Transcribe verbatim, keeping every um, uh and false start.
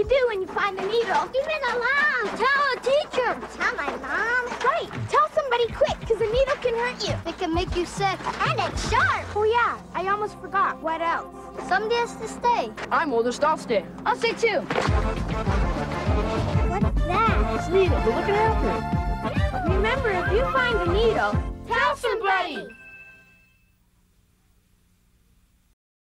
you do when you find the needle? Leave it alone. Tell a teacher. Tell my mom. Right. Tell somebody quick, because the needle can hurt you. It can make you sick. And it's sharp. Oh, yeah. I almost forgot. What else? Somebody has to stay. I'm oldest. I'll stay. I'll stay, too. What's that? It's needle. We're looking after it. Remember, if you find the needle, Tell somebody.